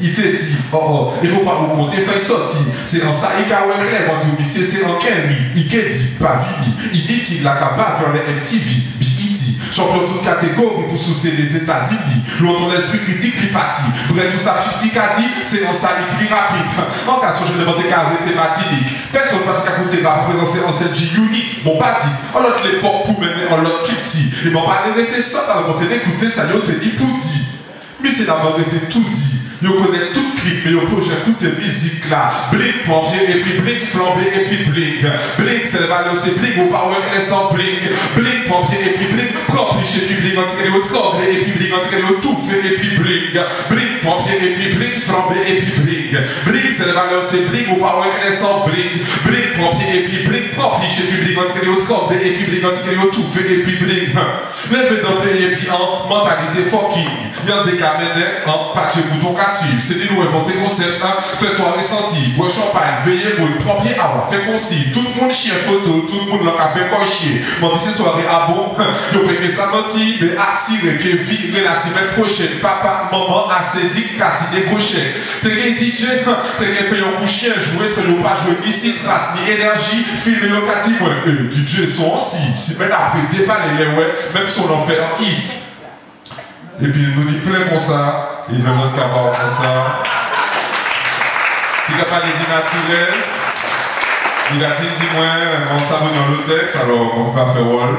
il te dit, oh, il faut pas vous compter, faire sortir. C'est en ça, il y a un clair, c'est en Kenny, il dit, pas vini, il dit, la cabane vers les MTV, champion de toute catégorie pour soucier les États-Unis. L'autre l'esprit critique, il parti. Bref, tout ça, 50 a dit, c'est en ça, il plus rapide. En cas, je demande qu'à arrêter Martinique. Personne ne va t'écouter ma présence en cette G-Unit. Mon parti, en l'autre l'époque, pour mener en l'autre kitty. Et mon parler était ça, dans le côté d'écouter, ça y est, dit tout dit. Mais c'est d'abord été tout dit. Yo connaît tout clip, mais yo projet écouter musique là. Blink pompier et puis blink flambé et puis blink. Blink c'est le valeur, c'est blink au power et sans blink. Blink pompier et puis blink propre et puis blink en tout cas l'autre corps et puis blink en tout cas l'autre tout fait et puis blink. Blink pompier et puis blink flambé et puis blink. Blink c'est le valeur, c'est blink au power et sans blink. Blink pompier et puis blink propre et puis blink en tout cas l'autre corps et puis blink en tout cas l'autre tout fait et puis blink. Lève dans pays et puis en mentalité fucking. Y'en des caménets en patch bouton qu'à suivre. C'est des nous inventer concept, hein. Fait soirée senti, bois champagne, veillez boule, pompier avoir fait concis. Tout le monde chien photo, tout le monde l'a fait quoi chier. Mon dit c'est soirée à bon, yo pété sa menti, mais assuré que vivre la semaine prochaine. Papa, maman, assez dit qu'assis des crochets. T'es DJ, t'es fait un coup chien, jouer seul ou pas jouer ni trace ni énergie, filmer le quati, ouais, DJ sont aussi. Si même après déballer les ouais, même si on en fait un hit. Et puis il nous dit plein comme ça, il veut notre cabaret comme ça. Il a parlé du naturel. Il a dit moi, on s'abonne dans le texte, alors on va faire wall.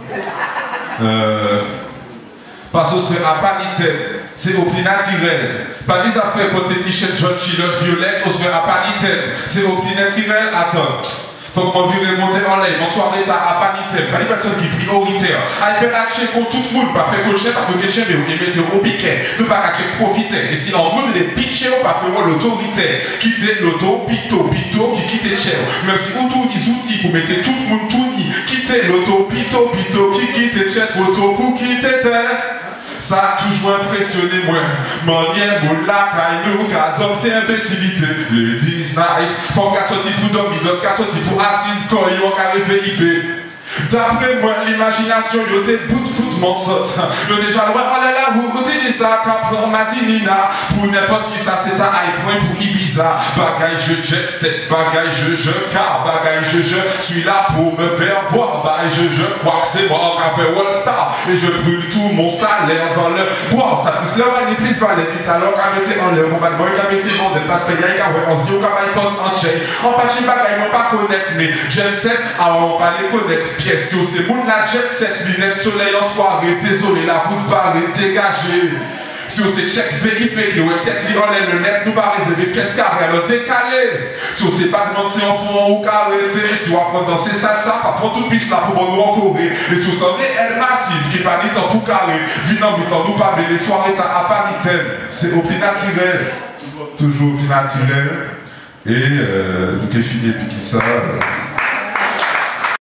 Parce que c'est à Panitel, c'est au plus naturel. Pas les affaires pour tes t-shirts John Chiller violette, on se fait à Panitel, c'est au plus naturel, attends. Faut que mon vieux remonte en l'air, mon soirée à Panitel, pas les personnes qui prioritaires. Elle fait l'action contre tout le monde, pas faire cocher parce que quelqu'un veut mettre au piquet, ne pas qu'à profiter. Et si on monde des pitchers, on va faire l'autorité, quitter l'auto, pito, qui quitte cher. Même si on tourne des outils pour mettre tout le monde tout ni, quitter l'auto, pito, qui quitte cher, auto pour quitter terre. Ça a toujours impressionné moi. Manière moula, nous qui adopté imbécilité. Ladies night, faut qu'à sortir pour dormir, d'autres qu'à sortir pour assise, quand ils ont qu'à réveiller. D'après moi, l'imagination, yo t'es bout de foot, mon saute. Yo déjà loin, oh là là, vous continuez ça, pour Madinina. Pour n'importe qui, ça c'est un high point pour Ibiza. Bagaille, je jet set, bagaille, je car, bagaille, je suis là pour me faire voir. Bagaille, je crois que c'est moi, qui a fait Wall Star. Et je brûle tout mon salaire dans le bois. Ça plus le vanille, plus valait. Vite alors, qu'à mettre en l'air, mon bad boy, qu'à mettre en l'air, parce que y'a qu'à ouais, on se dit, qu'à mettre en chain. En patch, bagaille, on pas connaître, mais jet set, alors on va les connaître. Pièce, c'est bon la jet set, lunettes soleil en soirée, désolé, la route barre est dégagée. Si on se check VIP, que le tête li en l'air, le net nous va réserver pièce carrée, alors décalé. Si on sait pas demander en fond ou carré, si on apprend danser salsa, pas prendre toute piste là pour nous encore. Et si on s'en est elle massive, qui pas ni temps pour carré, vinant, mi temps nous pas, mais les soirées à Panitel, c'est au plus naturel. Toujours au plus naturel. Et nous qui fini et puis qui ça.